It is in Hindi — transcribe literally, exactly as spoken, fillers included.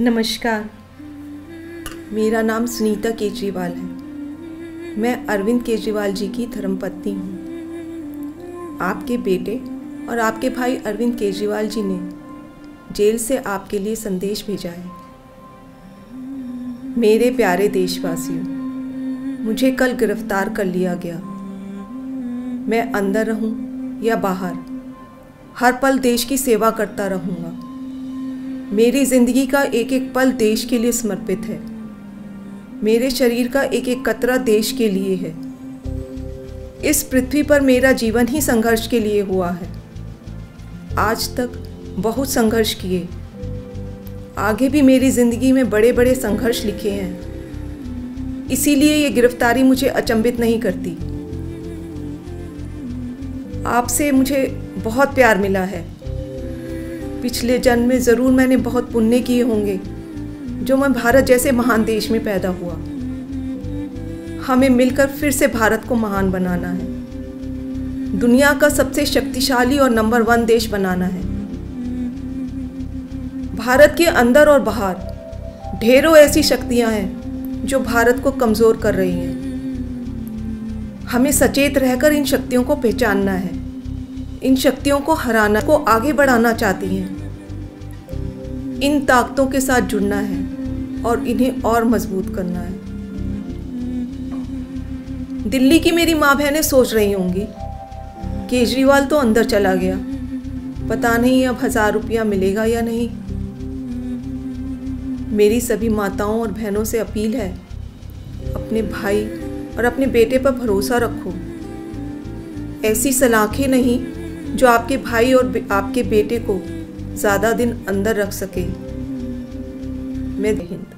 नमस्कार, मेरा नाम सुनीता केजरीवाल है। मैं अरविंद केजरीवाल जी की धर्मपत्नी हूँ। आपके बेटे और आपके भाई अरविंद केजरीवाल जी ने जेल से आपके लिए संदेश भेजा है। मेरे प्यारे देशवासियों, मुझे कल गिरफ्तार कर लिया गया। मैं अंदर रहूं या बाहर, हर पल देश की सेवा करता रहूँगा। मेरी ज़िंदगी का एक एक पल देश के लिए समर्पित है। मेरे शरीर का एक एक कतरा देश के लिए है। इस पृथ्वी पर मेरा जीवन ही संघर्ष के लिए हुआ है। आज तक बहुत संघर्ष किए, आगे भी मेरी ज़िंदगी में बड़े बड़े संघर्ष लिखे हैं। इसीलिए ये गिरफ्तारी मुझे अचंभित नहीं करती। आपसे मुझे बहुत प्यार मिला है। पिछले जन्म में ज़रूर मैंने बहुत पुण्य किए होंगे जो मैं भारत जैसे महान देश में पैदा हुआ। हमें मिलकर फिर से भारत को महान बनाना है, दुनिया का सबसे शक्तिशाली और नंबर वन देश बनाना है। भारत के अंदर और बाहर ढेरों ऐसी शक्तियां हैं जो भारत को कमज़ोर कर रही हैं। हमें सचेत रहकर इन शक्तियों को पहचानना है, इन शक्तियों को हराना, को आगे बढ़ाना चाहती हैं। इन ताकतों के साथ जुड़ना है और इन्हें और मजबूत करना है। दिल्ली की मेरी माँ बहनें सोच रही होंगी, केजरीवाल तो अंदर चला गया, पता नहीं अब हजार रुपया मिलेगा या नहीं। मेरी सभी माताओं और बहनों से अपील है, अपने भाई और अपने बेटे पर भरोसा रखो। ऐसी सलाखें नहीं जो आपके भाई और आपके बेटे को ज़्यादा दिन अंदर रख सके। मैं हिंद।